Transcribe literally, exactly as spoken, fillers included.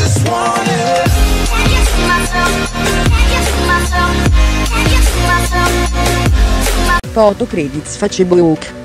just wanna. Can you see myself? Can you see myself? Can you see myself? Photo credits Facebook.